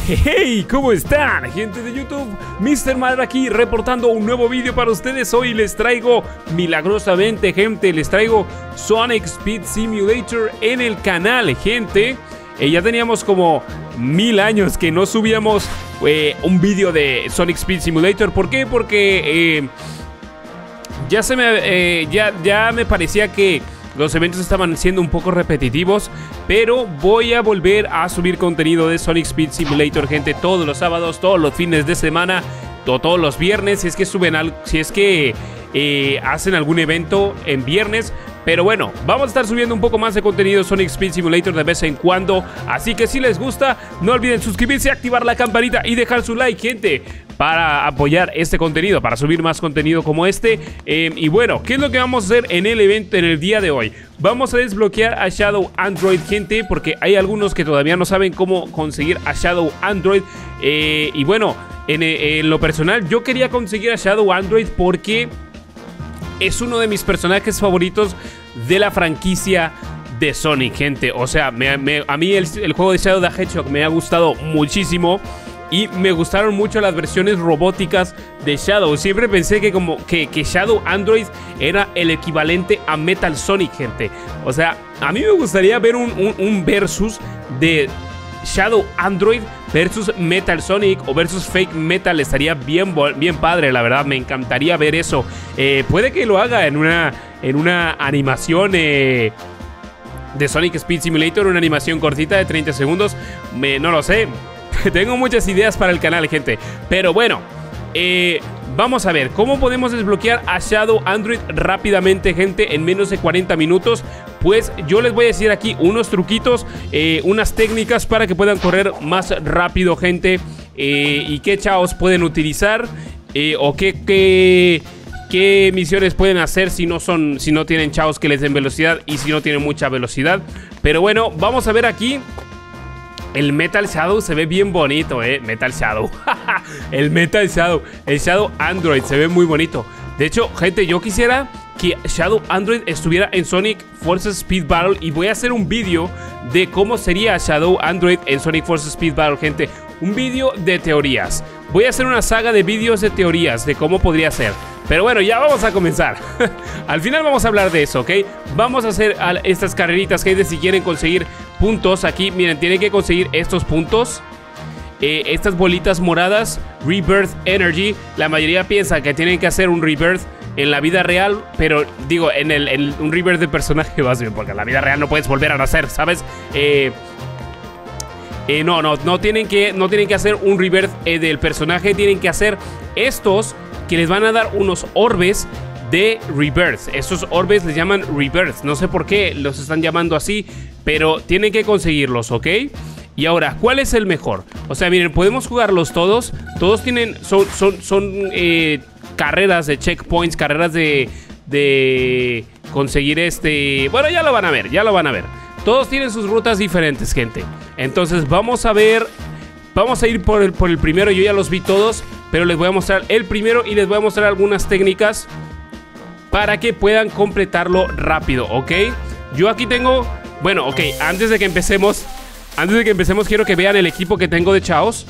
Hey, ¿cómo están, gente de YouTube? Mr. Madra aquí reportando un nuevo vídeo para ustedes. Hoy les traigo, milagrosamente, gente, les traigo Sonic Speed Simulator en el canal, gente. Ya teníamos como 1000 años que no subíamos un vídeo de Sonic Speed Simulator. ¿Por qué? Porque ya me parecía que los eventos estaban siendo un poco repetitivos, pero voy a volver a subir contenido de Sonic Speed Simulator, gente, todos los sábados, todos los fines de semana, todos los viernes, si es que suben algo, si es que hacen algún evento en viernes. Pero bueno, vamos a estar subiendo un poco más de contenido Sonic Speed Simulator de vez en cuando. Así que si les gusta, no olviden suscribirse, activar la campanita y dejar su like, gente, para apoyar este contenido, para subir más contenido como este. Y bueno, ¿qué es lo que vamos a hacer en el evento en el día de hoy? Vamos a desbloquear a Shadow Android, gente, porque hay algunos que todavía no saben cómo conseguir a Shadow Android. Y bueno, en lo personal, yo quería conseguir a Shadow Android porque es uno de mis personajes favoritos de la franquicia de Sonic, gente. O sea, a mí el juego de Shadow the Hedgehog me ha gustado muchísimo. Y me gustaron mucho las versiones robóticas de Shadow. Siempre pensé que Shadow Android era el equivalente a Metal Sonic, gente. O sea, a mí me gustaría ver un versus de Shadow Android versus Metal Sonic o versus Fake Metal. Estaría bien padre, la verdad. Me encantaría ver eso. Puede que lo haga en una animación de Sonic Speed Simulator, una animación cortita de 30 segundos. No lo sé. Tengo muchas ideas para el canal, gente. Pero bueno, vamos a ver cómo podemos desbloquear a Shadow Android rápidamente, gente, en menos de 40 minutos. Pues yo les voy a decir aquí unos truquitos, unas técnicas para que puedan correr más rápido, gente. Y qué chaos pueden utilizar, o qué misiones pueden hacer si no tienen chaos que les den velocidad y si no tienen mucha velocidad. Pero bueno, vamos a ver aquí. El Metal Shadow se ve bien bonito, Metal Shadow. El Metal Shadow. El Shadow Android se ve muy bonito. De hecho, gente, yo quisiera que Shadow Android estuviera en Sonic Forces Speed Battle. Y voy a hacer un vídeo de cómo sería Shadow Android en Sonic Forces Speed Battle, gente. Un vídeo de teorías. Voy a hacer una saga de vídeos de teorías de cómo podría ser. Pero bueno, ya vamos a comenzar. Al final vamos a hablar de eso, ¿ok? Vamos a hacer estas carreritas, gente, si quieren conseguir puntos aquí. Miren, tienen que conseguir estos puntos. Estas bolitas moradas, Rebirth Energy. La mayoría piensa que tienen que hacer un Rebirth en la vida real, pero digo, en un Rebirth de personaje más bien, porque en la vida real no puedes volver a nacer, ¿sabes? No tienen que hacer un Rebirth del personaje. Tienen que hacer estos que les van a dar unos orbes de Rebirth. Estos orbes les llaman Rebirth. No sé por qué los están llamando así, pero tienen que conseguirlos, ¿ok? Y ahora, ¿cuál es el mejor? O sea, miren, podemos jugarlos todos. Todos tienen, son carreras de checkpoints, carreras de conseguir bueno, ya lo van a ver, Todos tienen sus rutas diferentes, gente. Entonces vamos a ver. Vamos a ir por el primero. Yo ya los vi todos, pero les voy a mostrar el primero y les voy a mostrar algunas técnicas para que puedan completarlo rápido, ¿ok? Yo aquí tengo... Bueno, ok, antes de que empecemos quiero que vean el equipo que tengo de Chaos.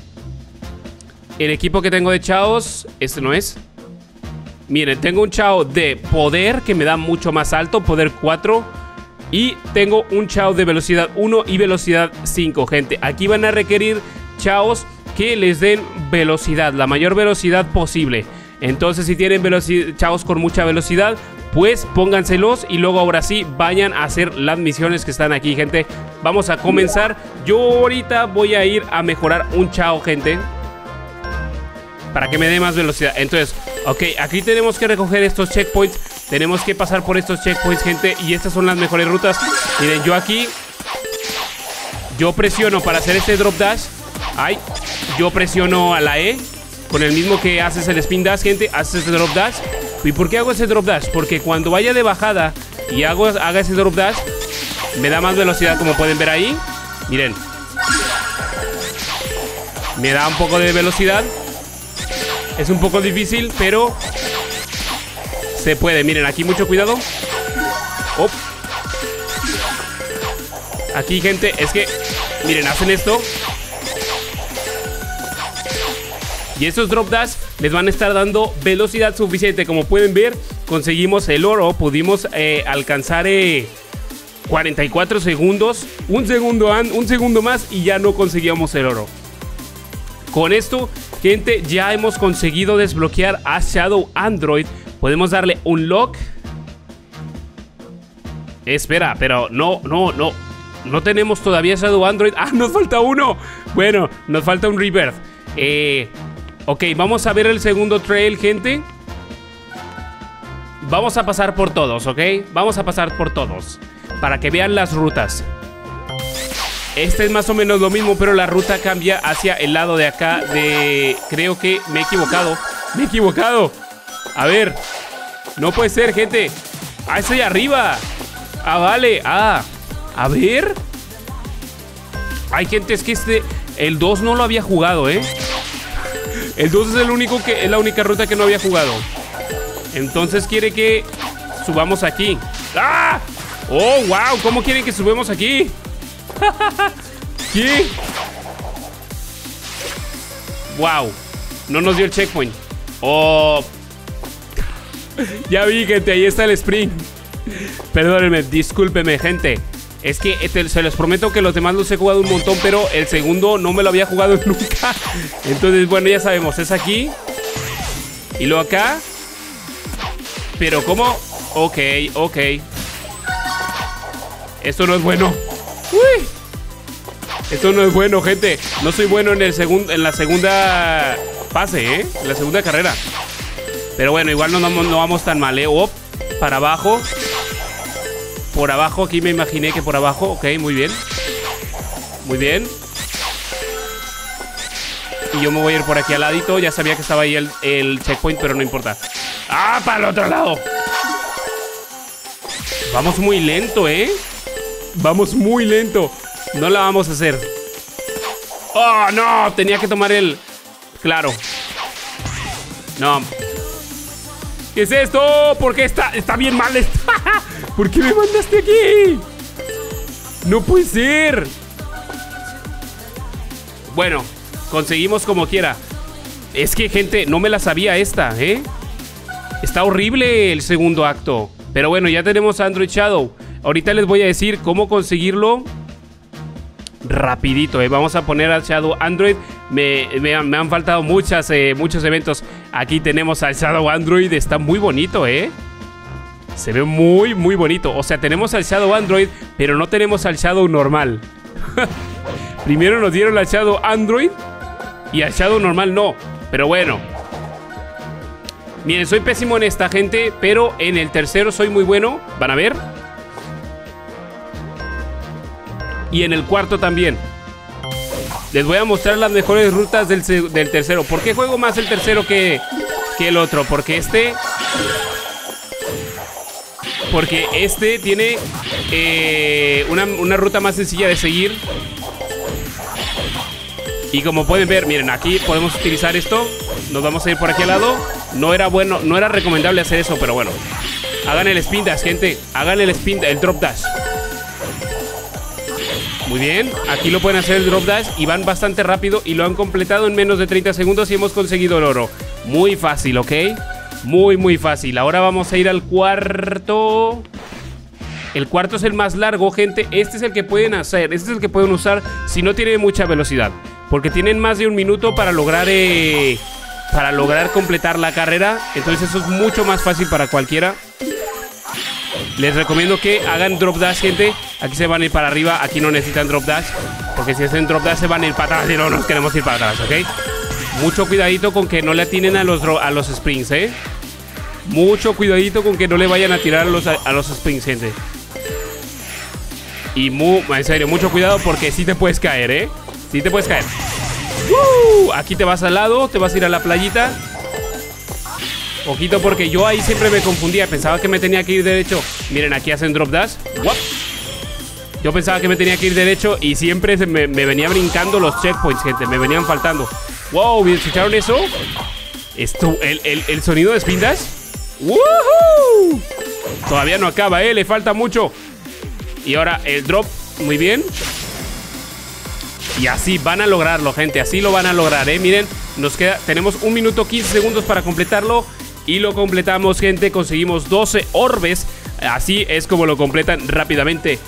El equipo que tengo de Chaos, este no es. Miren, tengo un Chao de poder que me da mucho más alto, poder 4. Y tengo un Chao de velocidad 1 y velocidad 5, gente. Aquí van a requerir Chaos que les den velocidad, la mayor velocidad posible. Entonces, si tienen Chaos con mucha velocidad, pues pónganselos y luego ahora sí vayan a hacer las misiones que están aquí, gente. Vamos a comenzar. Yo ahorita voy a ir a mejorar un Chao, gente, para que me dé más velocidad. Entonces, ok, aquí tenemos que recoger estos checkpoints. Tenemos que pasar por estos checkpoints, gente. Y estas son las mejores rutas. Miren, yo aquí yo presiono para hacer este drop dash. Ay, yo presiono a la E con el mismo que haces el spin dash, gente. Haces este drop dash. ¿Y por qué hago ese drop dash? Porque cuando vaya de bajada y haga ese drop dash, me da más velocidad, como pueden ver ahí. Miren, me da un poco de velocidad. Es un poco difícil, pero se puede. Miren, aquí mucho cuidado. Oh. Aquí, gente, es que miren, hacen esto Y esos drop dash les van a estar dando velocidad suficiente. Como pueden ver, conseguimos el oro. Pudimos alcanzar 44 segundos. Un segundo más y ya no conseguíamos el oro. Con esto, gente, ya hemos conseguido desbloquear a Shadow Android. Podemos darle un lock. Espera, pero no tenemos todavía Shadow Android. ¡Ah, nos falta uno! Bueno, nos falta un Rebirth. Ok, vamos a ver el segundo trail, gente. Vamos a pasar por todos, ¿ok? Vamos a pasar por todos para que vean las rutas. Este es más o menos lo mismo, pero la ruta cambia hacia el lado de acá de... Creo que me he equivocado. ¡Me he equivocado! A ver. No puede ser, gente. ¡Ah, estoy arriba! ¡Ah, vale! ¡Ah! A ver. Ay, gente, es que el 2 no lo había jugado, ¿eh? El 2 es la única ruta que no había jugado. Entonces quiere que subamos aquí. ¡Ah! ¡Oh, wow! ¿Cómo quieren que subamos aquí? ¿Qué? ¡Wow! No nos dio el checkpoint. ¡Oh! Ya vi, gente, ahí está el sprint. Perdónenme, discúlpenme, gente. Es que se les prometo que los demás los he jugado un montón, pero el segundo no me lo había jugado nunca. Entonces, bueno, ya sabemos, es aquí. Y luego acá. Pero, ¿cómo? Ok. Esto no es bueno. ¡Uy! Esto no es bueno, gente. No soy bueno en la segunda fase, ¿eh? En la segunda carrera. Pero bueno, igual no vamos tan mal, ¿eh? Oh, para abajo. Por abajo, aquí me imaginé que por abajo. Ok, muy bien. Muy bien. Y yo me voy a ir por aquí al ladito. Ya sabía que estaba ahí el checkpoint, pero no importa. ¡Ah, para el otro lado! Vamos muy lento, ¿eh? Vamos muy lento. No la vamos a hacer. ¡Oh, no! Tenía que tomar el... Claro. No. ¿Qué es esto? ¿Por qué está bien mal esto? ¿Por qué me mandaste aquí? No puede ser. Bueno, conseguimos como quiera. Es que, gente, no me la sabía esta, ¿eh? Está horrible el segundo acto. Pero bueno, ya tenemos Android Shadow. Ahorita les voy a decir cómo conseguirlo rapidito, ¿eh? Vamos a poner al Shadow Android. Me han faltado muchos eventos. Aquí tenemos al Shadow Android. Está muy bonito, ¿eh? Se ve muy, muy bonito. O sea, tenemos al Shadow Android, pero no tenemos al Shadow normal. Primero nos dieron al Shadow Android y al Shadow normal no. Pero bueno. Miren, soy pésimo en esta, gente, pero en el tercero soy muy bueno. Van a ver. Y en el cuarto también. Les voy a mostrar las mejores rutas del tercero. ¿Por qué juego más el tercero que el otro? Porque este tiene una ruta más sencilla de seguir. Y como pueden ver, miren, aquí podemos utilizar esto. Nos vamos a ir por aquí al lado. No era bueno, no era recomendable hacer eso, pero bueno. Hagan el spin dash, gente. Hagan el drop dash. Muy bien, aquí lo pueden hacer el drop dash y van bastante rápido y lo han completado en menos de 30 segundos y hemos conseguido el oro. Muy fácil, ¿ok? Muy, muy fácil. Ahora vamos a ir al cuarto. El cuarto es el más largo, gente. Este es el que pueden hacer, este es el que pueden usar si no tienen mucha velocidad, porque tienen más de un minuto para lograr completar la carrera. Entonces eso es mucho más fácil para cualquiera. Les recomiendo que hagan drop dash, gente. Aquí se van a ir para arriba, aquí no necesitan drop dash, porque si hacen drop dash se van a ir para atrás y no nos queremos ir para atrás, ¿ok? Mucho cuidadito con que no le atinen a los springs, ¿eh? Mucho cuidadito con que no le vayan a tirar a los springs, gente. Y en serio, mucho cuidado porque sí te puedes caer, ¿eh? Sí te puedes caer. Aquí te vas al lado, te vas a ir a la playita. Ojito porque yo ahí siempre me confundía. Pensaba que me tenía que ir derecho. Miren, aquí hacen drop dash. Yo pensaba que me tenía que ir derecho y siempre me venía brincando los checkpoints, gente. Me venían faltando. Wow, ¿escucharon eso? El sonido de spin dash. ¡Woohoo! Todavía no acaba, le falta mucho. Y ahora el drop, muy bien. Y así van a lograrlo, gente, así lo van a lograr, miren, tenemos 1 minuto 15 segundos para completarlo. Y lo completamos, gente. Conseguimos 12 orbes. Así es como lo completan rápidamente.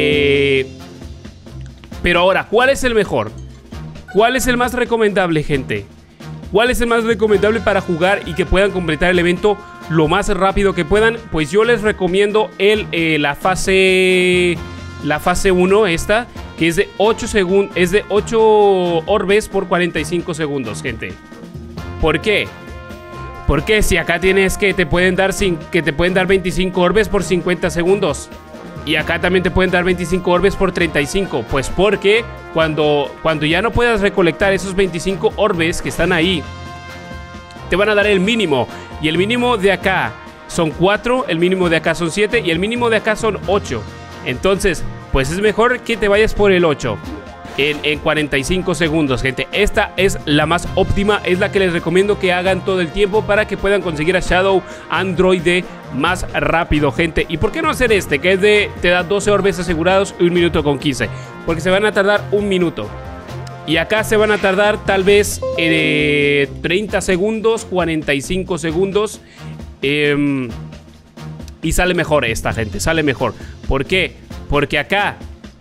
Pero ahora, ¿cuál es el mejor? ¿Cuál es el más recomendable, gente? ¿Cuál es el más recomendable para jugar y que puedan completar el evento lo más rápido que puedan? Pues yo les recomiendo la fase 1, esta, que es de 8 orbes por 45 segundos, gente. ¿Por qué? Porque si acá tienes que te pueden dar 25 orbes por 50 segundos. Y acá también te pueden dar 25 orbes por 35. Pues porque cuando ya no puedas recolectar esos 25 orbes que están ahí, te van a dar el mínimo. Y el mínimo de acá son 4, el mínimo de acá son 7 y el mínimo de acá son 8. Entonces, pues es mejor que te vayas por el 8 en 45 segundos, gente. Esta es la más óptima, es la que les recomiendo que hagan todo el tiempo para que puedan conseguir a Shadow Android más rápido, gente. ¿Y por qué no hacer este? Que es te da 12 orbes asegurados y 1 minuto con 15. Porque se van a tardar 1 minuto. Y acá se van a tardar tal vez 30 segundos, 45 segundos. Y sale mejor esta, gente, sale mejor. ¿Por qué? Porque acá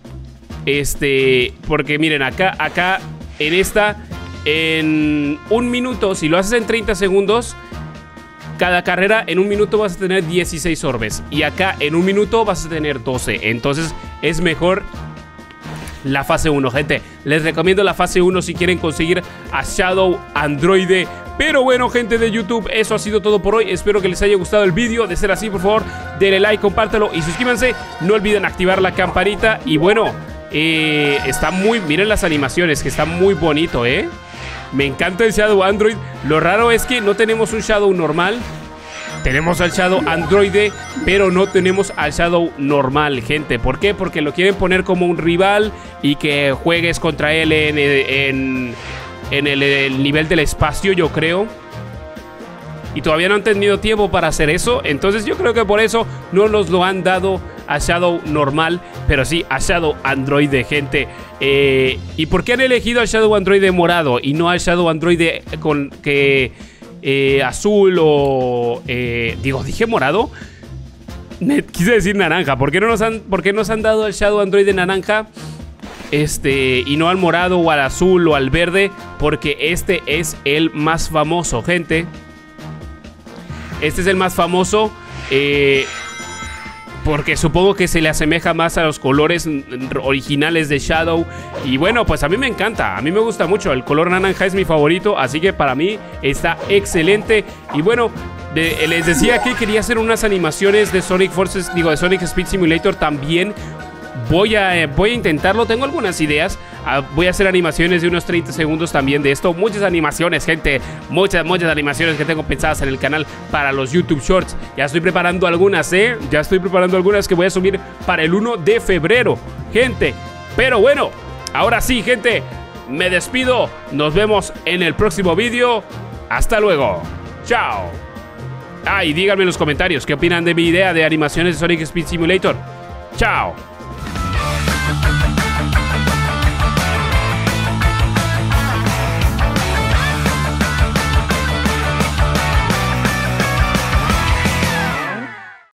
porque miren, acá en esta, en 1 minuto, si lo haces en 30 segundos, cada carrera en 1 minuto vas a tener 16 orbes. Y acá en 1 minuto vas a tener 12. Entonces es mejor la fase 1, gente. Les recomiendo la fase 1 si quieren conseguir a Shadow Android. Pero bueno, gente de YouTube, eso ha sido todo por hoy. Espero que les haya gustado el vídeo. De ser así, por favor, denle like, compártelo y suscríbanse. No olviden activar la campanita. Y bueno, está miren las animaciones, que está muy bonito, me encanta el Shadow Android. Lo raro es que no tenemos un Shadow normal. Tenemos al Shadow Android, pero no tenemos al Shadow normal, gente. ¿Por qué? Porque lo quieren poner como un rival y que juegues contra él en el nivel del espacio, yo creo. Y todavía no han tenido tiempo para hacer eso. Entonces yo creo que por eso no nos lo han dado a Shadow normal, pero sí a Shadow Android, gente. ¿Y por qué han elegido al Shadow Android morado y no al Shadow Android azul o... dije morado. Quise decir naranja. ¿Por qué nos han dado al Shadow Android de naranja? Y no al morado o al azul o al verde? Porque este es el más famoso, gente. Este es el más famoso, porque supongo que se le asemeja más a los colores originales de Shadow. Y bueno, pues a mí me encanta, a mí me gusta mucho. El color naranja es mi favorito, así que para mí está excelente. Y bueno, les decía que quería hacer unas animaciones de Sonic Forces, de Sonic Speed Simulator también. Voy a intentarlo, tengo algunas ideas. Voy a hacer animaciones de unos 30 segundos también de esto. Muchas animaciones, gente. Muchas animaciones que tengo pensadas en el canal para los YouTube Shorts. Ya estoy preparando algunas, ya estoy preparando algunas que voy a subir para el 1 de febrero, gente. Pero bueno, ahora sí, gente, me despido. Nos vemos en el próximo vídeo. Hasta luego. Chao. Y díganme en los comentarios qué opinan de mi idea de animaciones de Sonic Speed Simulator. Chao.